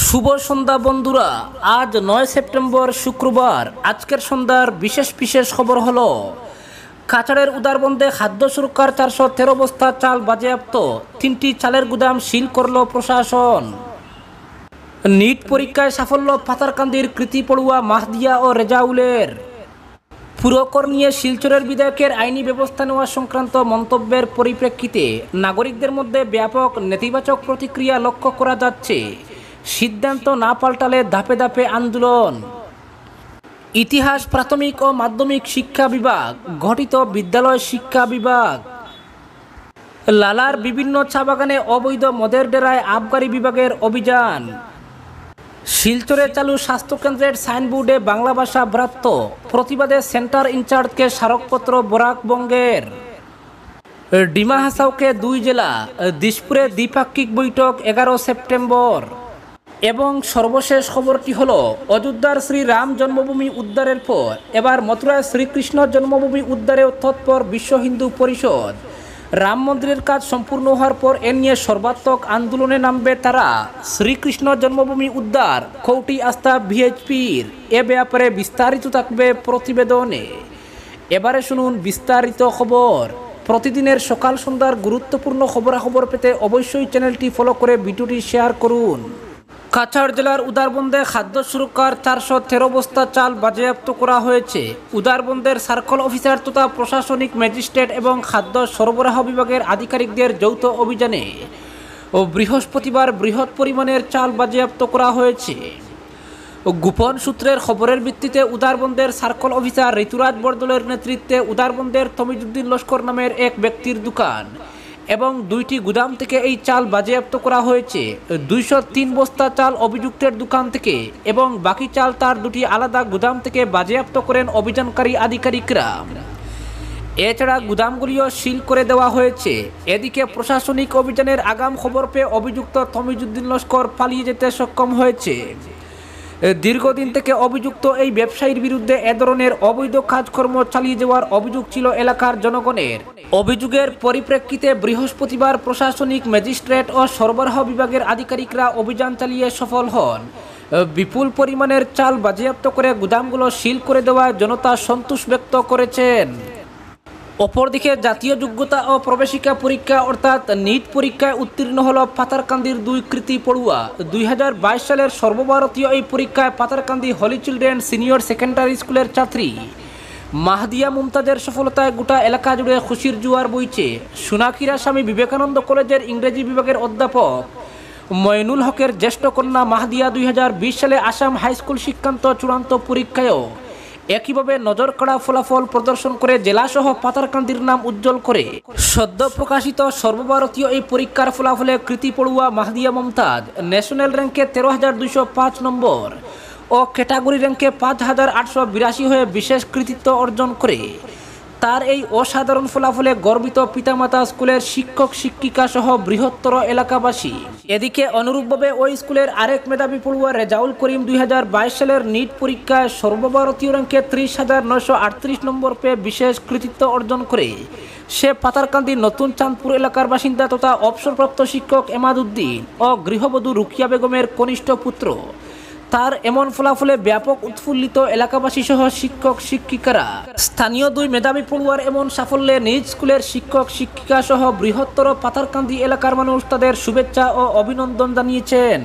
শুভ সন্ধ্যা বন্ধুরা। আজ 9 সেপ্টেম্বর শুক্রবার। আজকের সন্ধ্যার বিশেষ বিশেষ খবর হলো কাছাড়ের উদারবন্দে খাদ্য সুরক্ষার 413 বস্তা চাল বাজেয়াপ্ত, 3টি চালের গুদাম সিল করল প্রশাসন। নিট পরীক্ষায় সাফল্য পাতারকান্দির কৃতি পড়ুয়া মাহদিয়া ও রেজাউলের। পুরকর নিয়ে শিলচরের বিধায়কের আইনি ব্যবস্থা নেওয়া সংক্রান্ত মন্তব্যের পরিপ্রেক্ষিতে নাগরিকদের মধ্যে ব্যাপক নেতিবাচক প্রতিক্রিয়া লক্ষ্য করা যাচ্ছে। সিদ্ধান্ত না পাল্টালে ধাপে ধাপে আন্দোলন। ইতিহাস প্রাথমিক ও মাধ্যমিক শিক্ষা বিভাগ গঠিত বিদ্যালয় শিক্ষা বিভাগ। লালার বিভিন্ন চা বাগানে অবৈধ মদের ডেরায় আবগারি বিভাগের অভিযান। শিলচরে চালু স্বাস্থ্যকেন্দ্রের সাইনবোর্ডে বাংলা ভাষা ব্রাত্য, প্রতিবাদে সেন্টার ইনচার্জকে স্মারকপত্র বরাকবঙ্গের। ডিমা হাসাওকে 2 জেলা, দিশপুরে দ্বিপাক্ষিক বৈঠক 11 সেপ্টেম্বর। এবং সর্বশেষ খবরটি হলো অযোধ্যার শ্রী রাম জন্মভূমি উদ্ধারের পর এবার মথুরায় শ্রীকৃষ্ণ জন্মভূমি উদ্ধারেও তৎপর বিশ্ব হিন্দু পরিষদ। রাম মন্দিরের কাজ সম্পূর্ণ হওয়ার পর এ নিয়ে সর্বাত্মক আন্দোলনে নামবে তারা। শ্রীকৃষ্ণ জন্মভূমি উদ্ধার কৌটি আস্থা ভিএইচপির। এ ব্যাপারে বিস্তারিত থাকবে প্রতিবেদনে। এবারে শুনুন বিস্তারিত খবর। প্রতিদিনের সকাল সন্ধ্যার গুরুত্বপূর্ণ খবরাখবর পেতে অবশ্যই চ্যানেলটি ফলো করে ভিডিওটি শেয়ার করুন। কাছাড় জেলার উদারবন্দে খাদ্য সুরক্ষার 413 বস্তা চাল বাজেয়াপ্ত করা হয়েছে। উদারবন্দের সার্কেল অফিসার তথা প্রশাসনিক ম্যাজিস্ট্রেট এবং খাদ্য সরবরাহ বিভাগের আধিকারিকদের যৌথ অভিযানে বৃহস্পতিবার বৃহৎ পরিমাণের চাল বাজেয়াপ্ত করা হয়েছে। গোপন সূত্রের খবরের ভিত্তিতে উদারবন্দের সার্কেল অফিসার ঋতুরাজ বরদলের নেতৃত্বে উদারবন্দের তমিজুদ্দিন লস্কর নামের এক ব্যক্তির দোকান এবং 2টি গুদাম থেকে এই চাল বাজেয়াপ্ত করা হয়েছে। 203 বস্তা চাল অভিযুক্তের দোকান থেকে এবং বাকি চাল তার 2টি আলাদা গুদাম থেকে বাজেয়াপ্ত করেন অভিযানকারী আধিকারিকরা। এছাড়া গুদামগুলিও সিল করে দেওয়া হয়েছে। এদিকে প্রশাসনিক অভিযানের আগাম খবর পেয়ে অভিযুক্ত তমিজুদ্দিন লস্কর পালিয়ে যেতে সক্ষম হয়েছে। দীর্ঘদিন থেকে অভিযুক্ত এই ব্যবসায়ীর বিরুদ্ধে এ ধরনের অবৈধ কাজকর্ম চালিয়ে যাওয়ার অভিযোগ ছিল এলাকার জনগণের। অভিযোগের পরিপ্রেক্ষিতে বৃহস্পতিবার প্রশাসনিক ম্যাজিস্ট্রেট ও সরবরাহ বিভাগের আধিকারিকরা অভিযান চালিয়ে সফল হন। বিপুল পরিমাণের চাল বাজেয়াপ্ত করে গুদামগুলো সিল করে দেওয়ায় জনতা সন্তোষ ব্যক্ত করেছেন। অপরদিকে জাতীয় যোগ্যতা ও প্রবেশিকা পরীক্ষা অর্থাৎ নিট পরীক্ষায় উত্তীর্ণ হল পাতারকান্দির 2 কৃতি পড়ুয়া। 2022 সালের সর্বভারতীয় এই পরীক্ষায় Patharkandi holy children senior secondary স্কুলের ছাত্রী মাহদিয়া মুমতাজের সফলতায় গোটা এলাকা জুড়ে খুশির জোয়ার বইছে। সোনাক্ষীরা স্বামী বিবেকানন্দ কলেজের ইংরেজি বিভাগের অধ্যাপক ময়নুল হকের জ্যেষ্ঠ কন্যা মাহদিয়া 2020 সালে আসাম হাইস্কুল শিক্ষান্ত চূড়ান্ত পরীক্ষায়ও একইভাবে নজর কাড়া ফলাফল প্রদর্শন করে জেলাসহ পাতারকান্দির নাম উজ্জ্বল করে। সদ্য প্রকাশিত সর্বভারতীয় এই পরীক্ষার ফলাফলে কৃতি পড়ুয়া মাহদিয়া মুমতাজ ন্যাশনাল র্যাঙ্কে 13,205 নম্বর ও ক্যাটাগরি র্যাঙ্কে 5,882 হয়ে বিশেষ কৃতিত্ব অর্জন করে। তার এই অসাধারণ ফলাফলে গর্বিত পিতামাতা, স্কুলের শিক্ষক শিক্ষিকা সহ বৃহত্তর এলাকাবাসী। এদিকে অনুরূপভাবে ওই স্কুলের আরেক মেধাবী পড়ুয়া রেজাউল করিম 2022 সালের নিট পরীক্ষায় সর্বভারতীয় র্যাঙ্কে 30,938 নম্বর পেয়ে বিশেষ কৃতিত্ব অর্জন করে। সে পাতারকান্দি নতুন চাঁদপুর এলাকার বাসিন্দা তথা অবসরপ্রাপ্ত শিক্ষক এমাদ উদ্দিন ও গৃহবধূ রুকিয়া বেগমের কনিষ্ঠ পুত্র। তার এমন ফলাফলে ব্যাপক উৎফুল্লিত এলাকাবাসী সহ শিক্ষক শিক্ষিকারা। স্থানীয় 2 মেধাবী পড়ুয়ার এমন সাফল্যে নিজ স্কুলের শিক্ষক শিক্ষিকা সহ বৃহত্তর পাতারকান্দি এলাকার মানুষ তাদের শুভেচ্ছা ও অভিনন্দন জানিয়েছেন।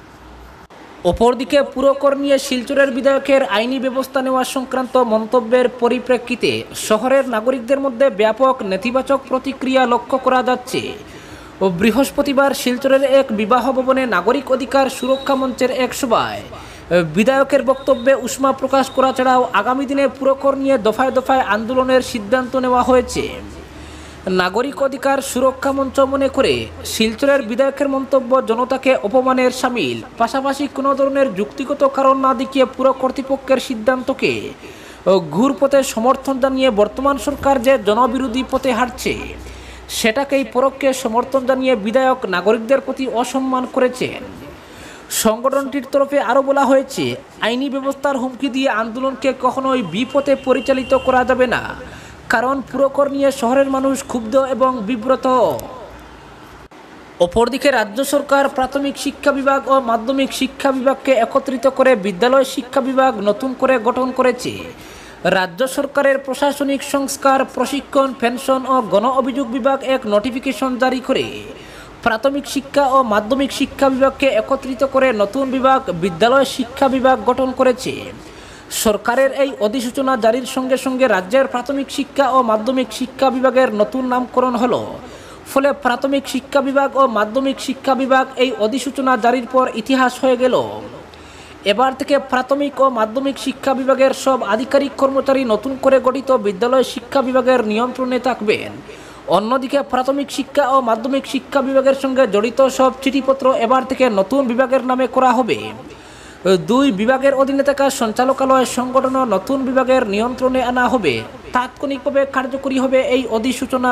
অপরদিকে পুরকর নিয়ে শিলচরের বিধায়কের আইনি ব্যবস্থা নেওয়া সংক্রান্ত মন্তব্যের পরিপ্রেক্ষিতে শহরের নাগরিকদের মধ্যে ব্যাপক নেতিবাচক প্রতিক্রিয়া লক্ষ্য করা যাচ্ছে। ও বৃহস্পতিবার শিলচরের এক বিবাহ ভবনে নাগরিক অধিকার সুরক্ষা মঞ্চের এক সভায় বিধায়কের বক্তব্যে উষ্মা প্রকাশ করা ছাড়াও আগামী দিনে পুরকর নিয়ে দফায় দফায় আন্দোলনের সিদ্ধান্ত নেওয়া হয়েছে। নাগরিক অধিকার সুরক্ষা মঞ্চ মনে করে শিলচরের বিধায়কের মন্তব্য জনতাকে অপমানের শামিল, পাশাপাশি কোনো ধরনের যুক্তিগত কারণ না দেখিয়ে পুর কর্তৃপক্ষের সিদ্ধান্তকে ঘুরপথে সমর্থন জানিয়ে বর্তমান সরকার যে জনবিরোধী পথে হাঁটছে সেটাকেই পরোক্ষে সমর্থন জানিয়ে বিধায়ক নাগরিকদের প্রতি অসম্মান করেছেন। সংগঠনটির তরফে আরও বলা হয়েছে, আইনি ব্যবস্থার হুমকি দিয়ে আন্দোলনকে কখনোই বিপথে পরিচালিত করা যাবে না, কারণ পুরকর নিয়ে শহরের মানুষ ক্ষুব্ধ এবং বিব্রত। অপরদিকে রাজ্য সরকার প্রাথমিক শিক্ষা বিভাগ ও মাধ্যমিক শিক্ষা বিভাগকে একত্রিত করে বিদ্যালয় শিক্ষা বিভাগ নতুন করে গঠন করেছে। রাজ্য সরকারের প্রশাসনিক সংস্কার, প্রশিক্ষণ, পেনশন ও গণ অভিযোগ বিভাগ এক নোটিফিকেশন জারি করে প্রাথমিক শিক্ষা ও মাধ্যমিক শিক্ষা বিভাগকে একত্রিত করে নতুন বিভাগ বিদ্যালয় শিক্ষা বিভাগ গঠন করেছে। সরকারের এই অধিসূচনা জারির সঙ্গে সঙ্গে রাজ্যের প্রাথমিক শিক্ষা ও মাধ্যমিক শিক্ষা বিভাগের নতুন নামকরণ হলো। ফলে প্রাথমিক শিক্ষা বিভাগ ও মাধ্যমিক শিক্ষা বিভাগ এই অধিসূচনা জারির পর ইতিহাস হয়ে গেল। এবার থেকে প্রাথমিক ও মাধ্যমিক শিক্ষা বিভাগের সব আধিকারিক কর্মচারী নতুন করে গঠিত বিদ্যালয় শিক্ষা বিভাগের নিয়ন্ত্রণে থাকবেন। অন্যদিকে প্রাথমিক শিক্ষা ও মাধ্যমিক শিক্ষা বিভাগের সঙ্গে জড়িত সব চিঠিপত্র এবার থেকে নতুন বিভাগের নামে করা হবে। দুই বিভাগের অধীনে থাকা সঞ্চালকালয় সংগঠন নতুন বিভাগের নিয়ন্ত্রণে আনা হবে। তাৎক্ষণিকভাবে কার্যকরী হবে এই অধিসূচনা।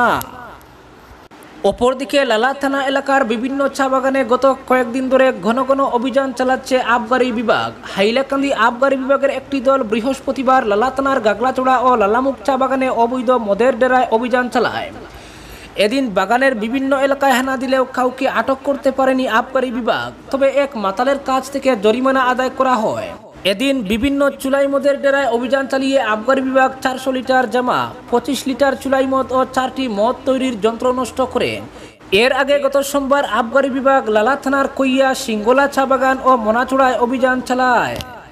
অপরদিকে লালা থানা এলাকার বিভিন্ন চা বাগানে গত কয়েকদিন ধরে ঘন ঘন অভিযান চালাচ্ছে আবগারি বিভাগ। হাইলাকান্দি আবগারি বিভাগের একটি দল বৃহস্পতিবার লালা থানার গাগলাচড়া ও লালামুখ চা বাগানে অবৈধ মদের ডেরায় অভিযান চালায়। এদিন বাগানের বিভিন্ন এলাকায় হানা দিলেও কাউকে আটক করতে পারেনি আবগারি বিভাগ, তবে এক মাতালের কাছ থেকে জরিমানা আদায় করা হয়। এদিন বিভিন্ন চুলাই মদের ডেরায় অভিযান চালিয়ে আবগারি বিভাগ 400 লিটার জামা, 25 লিটার চুলাই মদ ও 4টি মদ তৈরির যন্ত্র নষ্ট করেন। এর আগে গত সোমবার আবগারি বিভাগ লালা থানার কইয়া, সিঙ্গলা চা বাগান ও মনাচড়ায় অভিযান চালায়।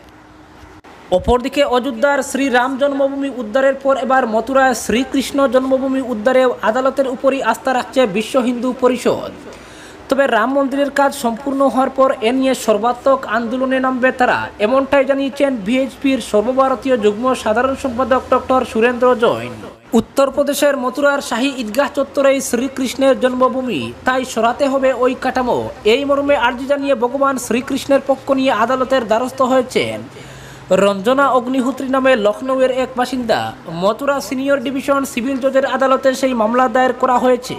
অপরদিকে অযোধ্যার শ্রীরাম জন্মভূমি উদ্ধারের পর এবার মথুরায় শ্রীকৃষ্ণ জন্মভূমি উদ্ধারেও আদালতের উপরই আস্থা রাখছে বিশ্ব হিন্দু পরিষদ। তবে রাম মন্দিরের কাজ সম্পূর্ণ হওয়ার পর এ নিয়ে সর্বাত্মক আন্দোলনে নামবে তারা, এমনটাই জানিয়েছেন ভিএইচপির সর্বভারতীয় যুগ্ম সাধারণ সম্পাদক ডক্টর সুরেন্দ্র জৈন। উত্তরপ্রদেশের মথুরার শাহী ঈদগাহ চত্বরেই শ্রীকৃষ্ণের জন্মভূমি, তাই সরাতে হবে ওই কাঠামো। এই মর্মে আর্জি জানিয়ে ভগবান শ্রীকৃষ্ণের পক্ষ নিয়ে আদালতের দ্বারস্থ হয়েছেন রঞ্জনা অগ্নিহোত্রী নামে লখনৌয়ের এক বাসিন্দা। মথুরা সিনিয়র ডিভিশন সিভিল জজের আদালতে সেই মামলা দায়ের করা হয়েছে।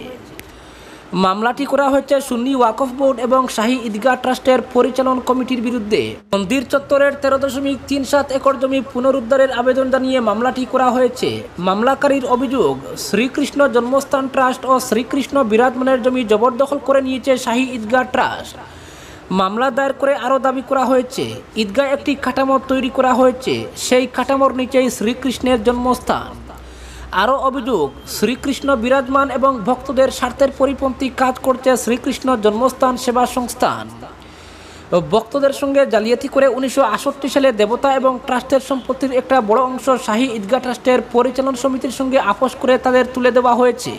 মামলাটি করা হয়েছে সুন্নি ওয়াকফ বোর্ড এবং শাহী ঈদগাহ ট্রাস্টের পরিচালন কমিটির বিরুদ্ধে। মন্দির চত্বরের 13.37 একর জমি পুনরুদ্ধারের আবেদন জানিয়ে মামলাটি করা হয়েছে। মামলাকারীর অভিযোগ, শ্রীকৃষ্ণ জন্মস্থান ট্রাস্ট ও শ্রীকৃষ্ণ বিরাজমানের জমি জবরদখল করে নিয়েছে শাহী ঈদগাহ ট্রাস্ট। মামলা দায়ের করে আরও দাবি করা হয়েছে, ঈদগাহ একটি কাঠামো তৈরি করা হয়েছে, সেই কাঠামোর নিচেই শ্রীকৃষ্ণের জন্মস্থান। আরও অভিযোগ, শ্রীকৃষ্ণ বিরাজমান এবং ভক্তদের স্বার্থের পরিপন্থী কাজ করছে শ্রীকৃষ্ণ জন্মস্থান সেবা সংস্থান। ভক্তদের সঙ্গে জালিয়াতি করে 1968 সালে দেবতা এবং ট্রাস্টের সম্পত্তির একটা বড় অংশ শাহী ঈদগাহ ট্রাস্টের পরিচালন সমিতির সঙ্গে আপোষ করে তাদের তুলে দেওয়া হয়েছে।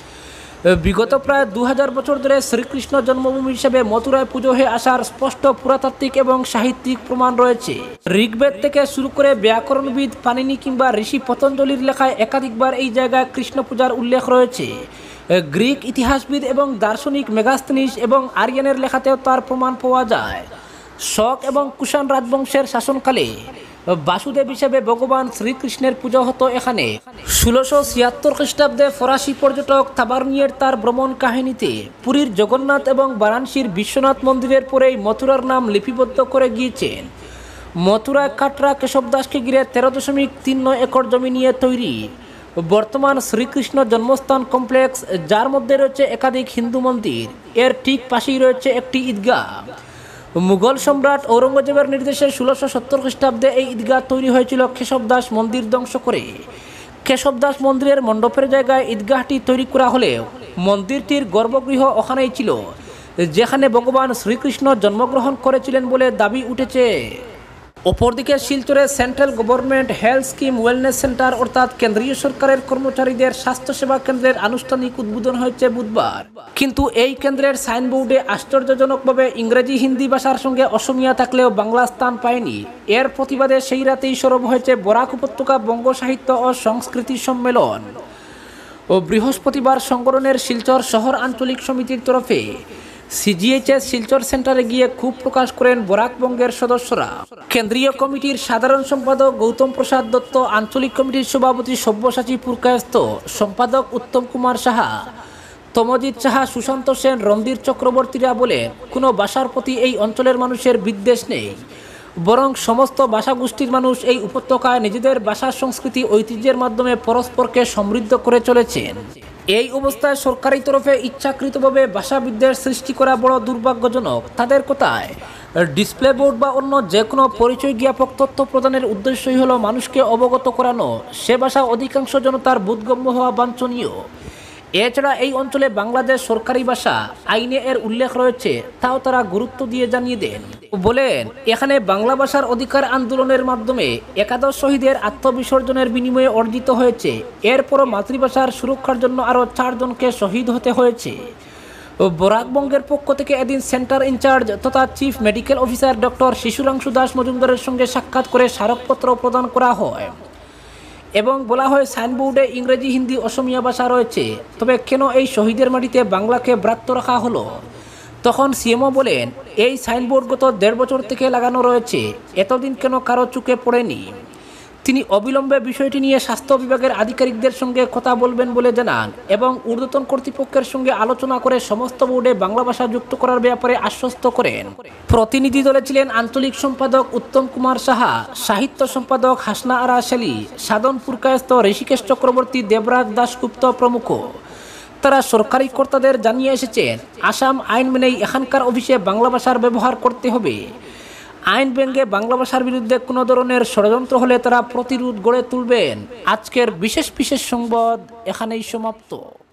বিগত প্রায় 2000 বছর ধরে শ্রীকৃষ্ণ জন্মভূমি হিসেবে মথুরায় পুজো হয়ে আসার স্পষ্ট পুরাতাত্ত্বিক এবং সাহিত্যিক প্রমাণ রয়েছে। ঋগ্বেদ থেকে শুরু করে ব্যাকরণবিদ পাণিনি কিংবা ঋষি পতঞ্জলির লেখায় একাধিকবার এই জায়গায় কৃষ্ণ পূজার উল্লেখ রয়েছে। গ্রিক ইতিহাসবিদ এবং দার্শনিক মেগাস্থনিস এবং আরিয়ানের লেখাতেও তার প্রমাণ পাওয়া যায়। শক এবং কুষাণ রাজবংশের শাসনকালে বাসুদেব হিসেবে ভগবান শ্রীকৃষ্ণের পুজো হতো এখানে। 1676 খ্রিস্টাব্দে ফরাসি পর্যটক তাবারনিয়ের তার ভ্রমণ কাহিনীতে পুরীর জগন্নাথ এবং বারাণসীর বিশ্বনাথ মন্দিরের পরেই মথুরার নাম লিপিবদ্ধ করে গিয়েছেন। মথুরায় কাটরা কেশব দাসকে ঘিরে 13.39 একর জমি নিয়ে তৈরি বর্তমান শ্রীকৃষ্ণ জন্মস্থান কমপ্লেক্স, যার মধ্যে রয়েছে একাধিক হিন্দু মন্দির। এর ঠিক পাশেই রয়েছে একটি ঈদগাহ। মুঘল সম্রাট ঔরঙ্গজেবের নির্দেশে 1670 খ্রিস্টাব্দে এই ঈদগাহ তৈরি হয়েছিল কেশব দাস মন্দির ধ্বংস করে। কেশব দাস মন্দিরের মণ্ডপের জায়গায় ঈদগাহটি তৈরি করা হলেও মন্দিরটির গর্ভগৃহ ওখানেই ছিল, যেখানে ভগবান শ্রীকৃষ্ণ জন্মগ্রহণ করেছিলেন বলে দাবি উঠেছে। অপরদিকে শিলচরে central government health scheme wellness centre অর্থাৎ কেন্দ্রীয় সরকারের কর্মচারীদের স্বাস্থ্যসেবা কেন্দ্রের আনুষ্ঠানিক উদ্বোধন হয়েছে বুধবার। কিন্তু এই কেন্দ্রের সাইনবোর্ডে আশ্চর্যজনকভাবে ইংরেজি হিন্দি ভাষার সঙ্গে অসমিয়া থাকলেও বাংলা স্থান পায়নি। এর প্রতিবাদে সেই রাতেই সরব হয়েছে বরাক উপত্যকা বঙ্গ সাহিত্য ও সংস্কৃতি সম্মেলন ও বৃহস্পতিবার সংগঠনের শিলচর শহর আঞ্চলিক সমিতির তরফে সিজিএইচএস শিলচর সেন্টারে গিয়ে ক্ষোভ প্রকাশ করেন বরাকবঙ্গের সদস্যরা। কেন্দ্রীয় কমিটির সাধারণ সম্পাদক গৌতম প্রসাদ দত্ত, আঞ্চলিক কমিটির সভাপতি সব্যসাচী পুরকায়স্থ, সম্পাদক উত্তম কুমার সাহা, তমজিৎ সাহা, সুশান্ত সেন, রণধীর চক্রবর্তীরা বলে, কোনো ভাষার প্রতি এই অঞ্চলের মানুষের বিদ্বেষ নেই, বরং সমস্ত ভাষাগোষ্ঠীর মানুষ এই উপত্যকায় নিজেদের ভাষা সংস্কৃতি ঐতিহ্যের মাধ্যমে পরস্পরকে সমৃদ্ধ করে চলেছেন। এই অবস্থায় সরকারি তরফে ইচ্ছাকৃতভাবে ভাষাবিদ্বেষ সৃষ্টি করা বড় দুর্ভাগ্যজনক। তাদের কথায় ডিসপ্লে বোর্ড বা অন্য যে কোনো পরিচয় জ্ঞাপক তথ্য প্রদানের উদ্দেশ্যই হলো মানুষকে অবগত করানো, সে ভাষা অধিকাংশ জনতার বোধগম্য হওয়া বাঞ্ছনীয়। এছাড়া এই অঞ্চলে বাংলাদেশ সরকারি ভাষা আইনে এর উল্লেখ রয়েছে, তাও তারা গুরুত্ব দিয়ে জানিয়ে দেন। বলেন, এখানে বাংলা ভাষার অধিকার আন্দোলনের মাধ্যমে একাদশ শহীদের আত্মবিসর্জনের বিনিময়ে অর্জিত হয়েছে। এরপরও মাতৃভাষার সুরক্ষার জন্য আরও 4 জনকে শহীদ হতে হয়েছে। বরাকবঙ্গের পক্ষ থেকে এদিন সেন্টার ইনচার্জ তথা chief medical officer doctor Shishuranshu Das মজুমদারের সঙ্গে সাক্ষাৎ করে স্মারকপত্র প্রদান করা হয় এবং বলা হয় সাইনবোর্ডে ইংরেজি, হিন্দি, অসমিয়া ভাষা রয়েছে, তবে কেন এই শহীদের মাটিতে বাংলাকে ব্রাত্য রাখা হলো? তখন সিএমও বলেন, এই সাইনবোর্ড গত 1.5 বছর থেকে লাগানো রয়েছে, এতদিন কেন কারো চোখে পড়েনি। তিনি অবিলম্বে বিষয়টি নিয়ে স্বাস্থ্য বিভাগের আধিকারিকদের সঙ্গে কথা বলবেন বলে জানান এবং ঊর্ধ্বতন কর্তৃপক্ষের সঙ্গে আলোচনা করে সমস্ত বোর্ডে বাংলা ভাষা যুক্ত করার ব্যাপারে আশ্বস্ত করেন। প্রতিনিধি দলে ছিলেন আঞ্চলিক সম্পাদক উত্তম কুমার সাহা, সাহিত্য সম্পাদক হাসনা আরা শেলি, সাধন পুরকায়স্থ ঋষিকেশ চক্রবর্তী, দেবরাজ দাশগুপ্ত প্রমুখ। তারা সরকারি কর্তাদের জানিয়ে এসেছেন, আসাম আইন মেনেই এখানকার অফিসে বাংলা ভাষার ব্যবহার করতে হবে। আইন ভেঙে বাংলা ভাষার বিরুদ্ধে কোনো ধরনের ষড়যন্ত্র হলে তারা প্রতিরোধ গড়ে তুলবেন। আজকের বিশেষ সংবাদ এখানেই সমাপ্ত।